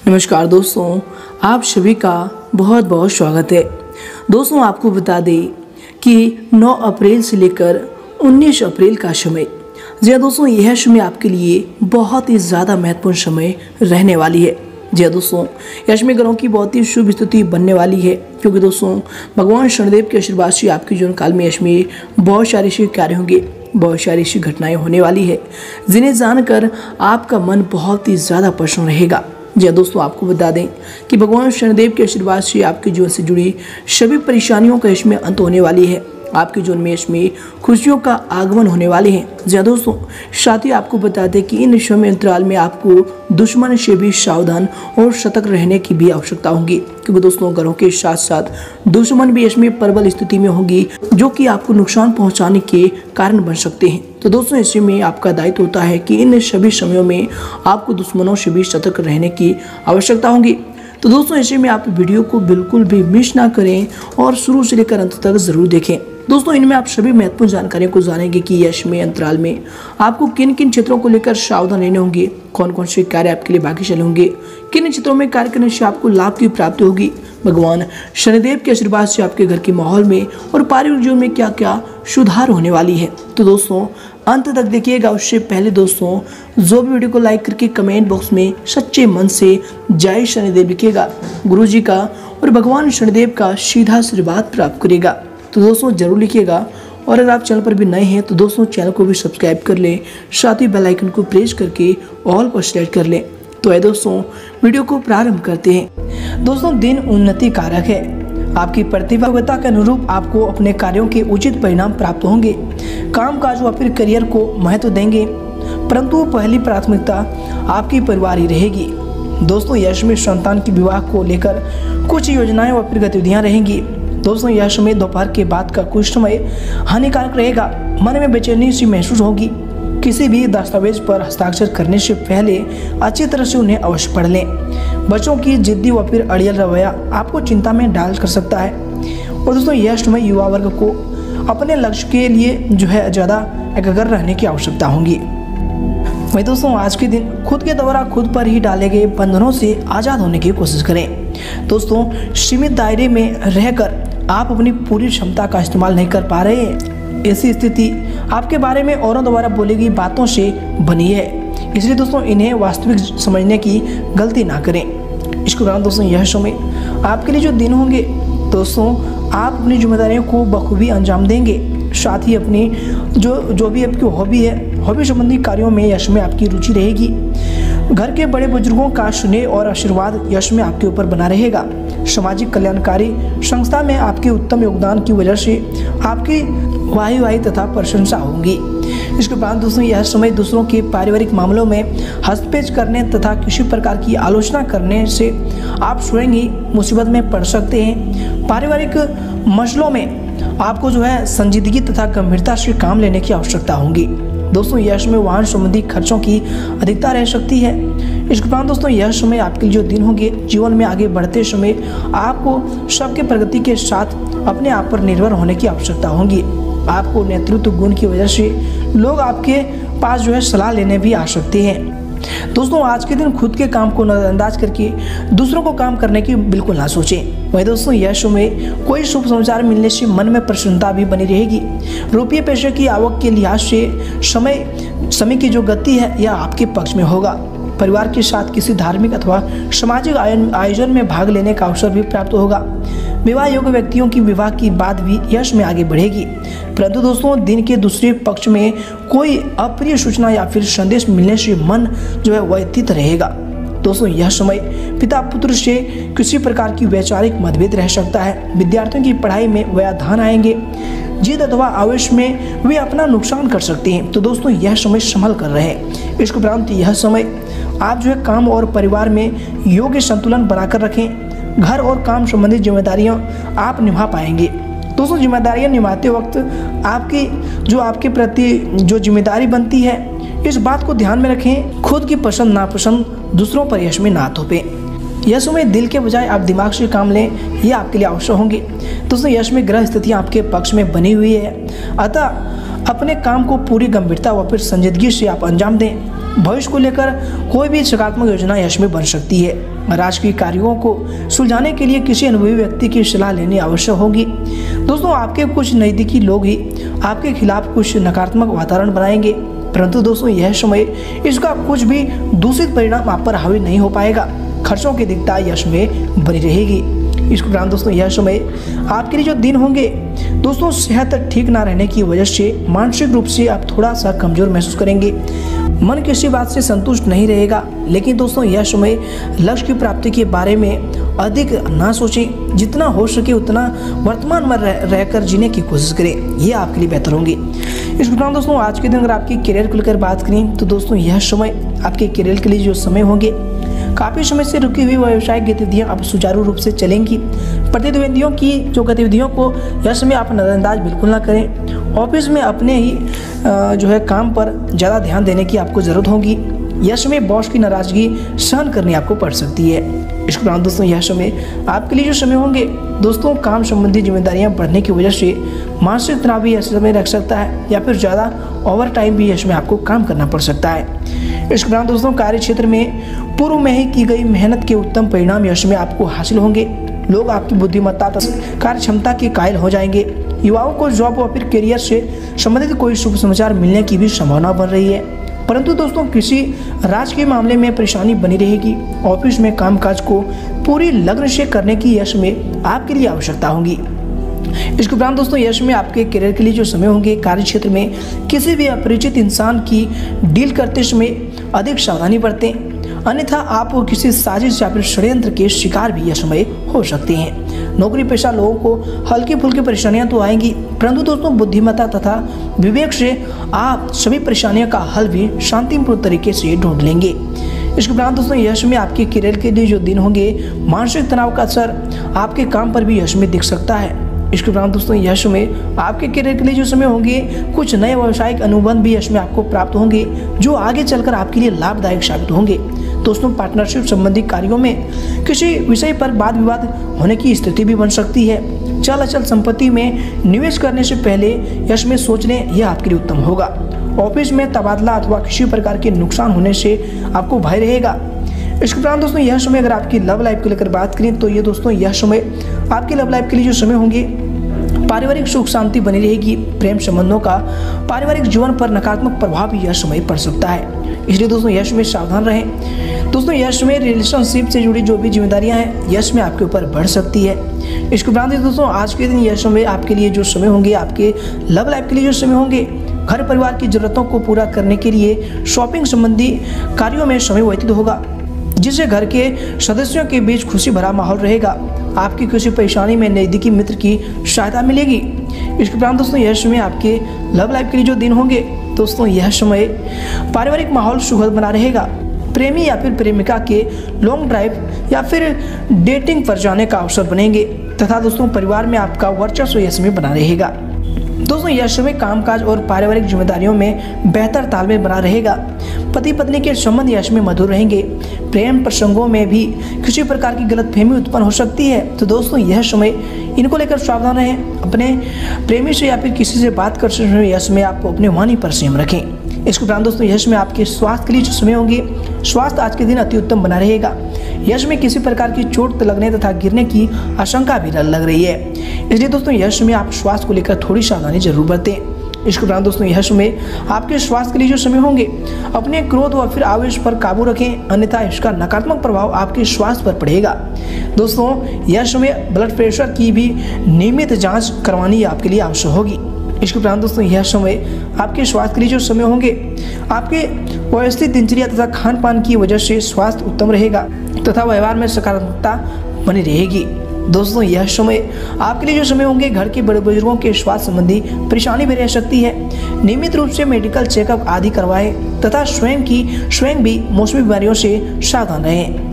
नमस्कार दोस्तों, आप सभी का बहुत बहुत स्वागत है। दोस्तों, आपको बता दें कि 9 अप्रैल से लेकर 19 अप्रैल का समय, जी हाँ दोस्तों, यह समय आपके लिए बहुत ही ज़्यादा महत्वपूर्ण समय रहने वाली है। जी हाँ दोस्तों, यश में ग्रहों की बहुत ही शुभ स्थिति बनने वाली है, क्योंकि दोस्तों भगवान शनिदेव के आशीर्वाद से आपके जीवन काल में यश में बहुत सारे ऐसे कार्य होंगे, बहुत सारी ऐसी घटनाएं होने वाली है जिन्हें जानकर आपका मन बहुत ही ज़्यादा प्रसन्न रहेगा। जी हाँ दोस्तों, आपको बता दें कि भगवान शनिदेव के आशीर्वाद से आपके जीवन से जुड़ी सभी परेशानियों का इसमें अंत होने वाली है। आपके जीवन में इसमें खुशियों का आगमन होने वाले हैं। जी हाँ दोस्तों, साथ ही आपको बता दें कि इन समय अंतराल में आपको दुश्मन से भी सावधान और सतर्क रहने की भी आवश्यकता होगी, क्योंकि दोस्तों ग्रहों के साथ साथ दुश्मन भी इसमें प्रबल स्थिति में होंगी, जो कि आपको नुकसान पहुंचाने के कारण बन सकते हैं। तो दोस्तों, ऐसे में आपका दायित्व होता है कि इन सभी समयों में आपको दुश्मनों से भी सतर्क रहने की आवश्यकता होगी। तो दोस्तों, ऐसे में आप वीडियो को बिल्कुल भी मिस ना करें और शुरू से लेकर अंत तक जरूर देखें। दोस्तों, इनमें आप सभी महत्वपूर्ण जानकारियों को जानेंगे कि यश में अंतराल में आपको किन किन क्षेत्रों को लेकर सावधान रहने होंगे, कौन कौन से कार्य आपके लिए बाकी चले होंगे, किन क्षेत्रों में कार्य करने से आपको लाभ की प्राप्ति होगी, भगवान शनिदेव के आशीर्वाद से आपके घर के माहौल में और पारिवारिक जीवन में क्या क्या सुधार होने वाली है। तो दोस्तों अंत तक देखिएगा। उससे पहले दोस्तों, जो भी वीडियो को लाइक करके कमेंट बॉक्स में सच्चे मन से जय शनिदेव लिखिएगा, गुरु जी का और भगवान शनिदेव का सीधा आशीर्वाद प्राप्त करेगा। तो दोस्तों जरूर लिखिएगा, और अगर आप चैनल पर भी नए हैं तो दोस्तों चैनल को भी सब्सक्राइब कर लें, साथ ही बेल आइकन को प्रेस करके ऑल पर सेलेक्ट कर लें। तो है दोस्तों, वीडियो को प्रारंभ करते हैं। दोस्तों, दिन उन्नति कारक है। आपकी प्रतिभागिता के अनुरूप आपको अपने कार्यों के उचित परिणाम प्राप्त होंगे। काम काज व फिर करियर को महत्व देंगे, परंतु पहली प्राथमिकता आपकी परिवार ही रहेगी। दोस्तों, यश में संतान के विवाह को लेकर कुछ योजनाएं व फिर गतिविधियां रहेंगी। दोस्तों, यह समय दोपहर के बाद का कुछ समय हानिकारक रहेगा। मन में बेचैनी सी महसूस होगी। किसी भी दस्तावेज पर हस्ताक्षर करने से पहले अच्छी तरह से उन्हें अवश्य पढ़ लें। बच्चों की जिद्दी व फिर अड़ियल रवैया आपको चिंता में डाल कर सकता है। और दोस्तों, यह समय युवा वर्ग को अपने लक्ष्य के लिए ज़्यादा एकाग्र रहने की आवश्यकता होगी। वही दोस्तों, आज के दिन खुद के द्वारा खुद पर ही डाले गए बंधनों से आज़ाद होने की कोशिश करें। दोस्तों, सीमित दायरे में रहकर आप अपनी पूरी क्षमता का इस्तेमाल नहीं कर पा रहे हैं। ऐसी स्थिति आपके बारे में औरों द्वारा बोली गई बातों से बनी है, इसलिए दोस्तों इन्हें वास्तविक समझने की गलती ना करें। इसके कारण दोस्तों यह समय आपके लिए जो दिन होंगे, दोस्तों आप अपनी जिम्मेदारियों को बखूबी अंजाम देंगे। साथ ही अपनी जो भी आपकी हॉबी है, हॉबी संबंधी कार्यों में यश में आपकी रुचि रहेगी। घर के बड़े बुजुर्गों का स्नेह और आशीर्वाद यश में आपके ऊपर बना रहेगा। सामाजिक कल्याणकारी संस्था में आपके उत्तम योगदान की वजह से आपकी वाही तथा प्रशंसा होगी। इसके बाद दोस्तों यह समय दूसरों के पारिवारिक मामलों में हस्तक्षेप करने तथा किसी प्रकार की आलोचना करने से आप स्वयं ही मुसीबत में पड़ सकते हैं। पारिवारिक मसलों में आपको संजीदगी तथा गंभीरता से काम लेने की आवश्यकता होगी। दोस्तों, यह समय वाहन संबंधी खर्चों की अधिकता रह सकती है। इसके बाद दोस्तों यह समय आपके जो दिन होंगे, जीवन में आगे बढ़ते समय आपको सबके प्रगति के साथ अपने आप पर निर्भर होने की आवश्यकता होगी। आपको नेतृत्व गुण की वजह से लोग आपके पास सलाह लेने भी आ सकते हैं। दोस्तों, आज के दिन खुद के काम को नजरअंदाज करके दूसरों को काम करने की बिल्कुल ना सोचें। वही दोस्तों, यह समय कोई शुभ समाचार मिलने से मन में प्रसन्नता भी बनी रहेगी। रुपये पैसे की आवक के लिहाज से समय की जो गति है यह आपके पक्ष में होगा। परिवार के साथ किसी धार्मिक अथवा सामाजिक आयोजन में भाग लेने का अवसर भी प्राप्त होगा। विवाह योग्य व्यक्तियों की विवाह की बात भी यश में आगे बढ़ेगी। परंतु दोस्तों, दिन के दूसरे पक्ष में कोई अप्रिय सूचना या फिर संदेश मिलने से मन व्यथित रहेगा। दोस्तों, यह समय पिता पुत्र से किसी प्रकार की वैचारिक मतभेद रह सकता है। विद्यार्थियों की पढ़ाई में व्यवधान आएंगे। जिद अथवा आवेश में वे अपना नुकसान कर सकते हैं। तो दोस्तों, यह समय संभल कर रहे। इसके उपरांत यह समय आप काम और परिवार में योग्य संतुलन बनाकर रखें। घर और काम संबंधित जिम्मेदारियां आप निभा पाएंगे। दोस्तों, जिम्मेदारियां निभाते वक्त आपके प्रति जो जिम्मेदारी बनती है, इस बात को ध्यान में रखें। खुद की पसंद नापसंद दूसरों पर यश में ना थोपें। यह समय दिल के बजाय आप दिमाग से काम लें, ये आपके लिए आवश्यक होंगे। दोस्तों, यश में ग्रह स्थितियाँ आपके पक्ष में बनी हुई है, अतः अपने काम को पूरी गंभीरता व फिर संजीदगी से आप अंजाम दें। भविष्य को लेकर कोई भी सकारात्मक योजना यश में बन सकती है। राजकीय कार्यों को सुलझाने के लिए किसी अनुभवी व्यक्ति की सलाह लेनी आवश्यक होगी। दोस्तों, आपके कुछ नज़दीकी लोग ही आपके खिलाफ कुछ नकारात्मक वातावरण बनाएंगे, परंतु दोस्तों यह समय इसका कुछ भी दूषित परिणाम आप पर हावी नहीं हो पाएगा। खर्चों की दिक्कत यश में बनी रहेगी। इसके उपरांत दोस्तों यह समय आपके लिए जो दिन होंगे दोस्तों, सेहत ठीक ना रहने की वजह से मानसिक रूप से आप थोड़ा सा कमजोर महसूस करेंगे। मन किसी बात से संतुष्ट नहीं रहेगा। लेकिन दोस्तों यह समय लक्ष्य की प्राप्ति के बारे में अधिक ना सोचें, जितना हो सके उतना वर्तमान में रहकर जीने की कोशिश करें, ये आपके लिए बेहतर होंगे। इसके उपरांत दोस्तों आज के दिन अगर आपके करियर को लेकर बात करें तो दोस्तों यह समय आपके करियर के लिए जो समय होंगे, काफ़ी समय से रुकी हुई व्यावसायिक गतिविधियां अब सुचारू रूप से चलेंगी। प्रतिद्वंदियों की जो गतिविधियों को यह समय आप नज़रअंदाज बिल्कुल ना करें। ऑफिस में अपने ही जो है काम पर ज़्यादा ध्यान देने की आपको ज़रूरत होगी। यह समय बॉस की नाराज़गी सहन करनी आपको पड़ सकती है। इसके उपरांत दोस्तों यह समय आपके लिए जो समय होंगे दोस्तों, काम संबंधी जिम्मेदारियां बढ़ने की वजह से मानसिक तनाव भी यह समय रख सकता है, या फिर ज़्यादा ओवर टाइम भी इसमें आपको काम करना पड़ सकता है। इसके उपरांत दोस्तों कार्य क्षेत्र में पूर्व में ही की गई मेहनत के उत्तम परिणाम यश में आपको हासिल होंगे। लोग आपकी बुद्धिमत्ता तथा कार्य क्षमता के कायल हो जाएंगे। युवाओं को जॉब और फिर करियर से संबंधित कोई शुभ समाचार मिलने की भी संभावना बन रही है, परंतु दोस्तों किसी राजकीय मामले में परेशानी बनी रहेगी। ऑफिस में कामकाज को पूरी लगन से करने की यश में आपके लिए आवश्यकता होगी। इसके उपरांत दोस्तों यश में आपके करियर के लिए जो समय होंगे, कार्य क्षेत्र में किसी भी अपरिचित इंसान की डील करते समय अधिक सावधानी बरतें, अन्यथा आप किसी साजिश या फिर षड्यंत्र के शिकार भी यह समय हो सकते हैं। नौकरी पेशा लोगों को हल्की फुल्की परेशानियां तो आएंगी, परंतु दोस्तों बुद्धिमत्ता तथा विवेक से आप सभी परेशानियों का हल भी शांतिपूर्ण तरीके से ढूंढ लेंगे। इसके उपरांत दोस्तों यश में आपके करियर के लिए जो दिन होंगे, मानसिक तनाव का असर आपके काम पर भी यश में दिख सकता है। इसके उपरांत दोस्तों यश में आपके करियर के लिए जो समय होंगे, कुछ नए व्यावसायिक अनुबंध भी यश में आपको प्राप्त होंगे, जो आगे चलकर आपके लिए लाभदायक साबित होंगे। दोस्तों पार्टनरशिप संबंधी कार्यों में किसी विषय पर वाद विवाद होने की स्थिति भी बन सकती है। चल अचल संपत्ति में निवेश करने से पहले यश में सोच लें, यह आपके लिए उत्तम होगा। ऑफिस में तबादला अथवा किसी प्रकार के नुकसान होने से आपको भय रहेगा। इसके उपरांत दोस्तों यह समय अगर आपकी लव लाइफ को लेकर बात करें तो ये दोस्तों यह समय आपके लव लाइफ के लिए जो समय होंगे, पारिवारिक सुख शांति बनी रहेगी। प्रेम संबंधों का पारिवारिक जीवन पर नकारात्मक प्रभाव भी यह समय पड़ सकता है, इसलिए दोस्तों यश में सावधान रहें। दोस्तों यश में रिलेशनशिप से जुड़ी जो भी जिम्मेदारियां हैं यश में आपके ऊपर बढ़ सकती है। इसके उपरांत दोस्तों आज के दिन यश में आपके लिए जो समय होंगे, आपके लव लाइफ के लिए जो समय होंगे, घर परिवार की जरूरतों को पूरा करने के लिए शॉपिंग संबंधी कार्यों में समय व्यतीत होगा, जिससे घर के सदस्यों के बीच खुशी भरा माहौल रहेगा। आपकी किसी परेशानी में नज़दीकी मित्र की सहायता मिलेगी। इसके उपरांत दोस्तों यह समय आपके लव लाइफ के लिए जो दिन होंगे दोस्तों, यह समय पारिवारिक माहौल सुखद बना रहेगा। प्रेमी या फिर प्रेमिका के लॉन्ग ड्राइव या फिर डेटिंग पर जाने का अवसर बनेंगे, तथा दोस्तों परिवार में आपका वर्चस्व यह समय बना रहेगा। दोस्तों यह समय कामकाज और पारिवारिक जिम्मेदारियों में बेहतर तालमेल बना रहेगा। पति पत्नी के संबंध यश में मधुर रहेंगे। प्रेम प्रसंगों में भी किसी प्रकार की गलतफहमी उत्पन्न हो सकती है, तो दोस्तों यह समय इनको लेकर सावधान रहें। अपने प्रेमी से या फिर किसी से बात करते समय यश में आप अपने वाणी पर संयम रखें। इसके उपरांत दोस्तों यश में आपके स्वास्थ्य के लिए जो समय होंगे, स्वास्थ्य आज के दिन अति उत्तम बना रहेगा। यश में किसी प्रकार की चोट लगने तथा गिरने की आशंका भी लग रही है, इसलिए दोस्तों यश में आप स्वास्थ्य को लेकर थोड़ी सावधानी जरूर बरतें। इसके उपरांत दोस्तों यह समय आपके स्वास्थ्य के लिए जो समय होंगे, अपने क्रोध व फिर आवेश पर काबू रखें, अन्यथा इसका नकारात्मक प्रभाव आपके स्वास्थ्य पर पड़ेगा। दोस्तों यह समय ब्लड प्रेशर की भी नियमित जांच करवानी आपके लिए आवश्यक होगी। इसके उपरांत दोस्तों यह समय आपके स्वास्थ्य के लिए जो समय होंगे, आपके व्यवस्थित दिनचर्या तथा खान पान की वजह से स्वास्थ्य उत्तम रहेगा तथा व्यवहार में सकारात्मकता बनी रहेगी। दोस्तों यह समय आपके लिए जो समय होंगे, घर के बड़े बुजुर्गों के स्वास्थ्य संबंधी परेशानी भी रह सकती है। नियमित रूप से मेडिकल चेकअप आदि करवाएं तथा स्वयं भी मौसमी बीमारियों से सावधान रहें।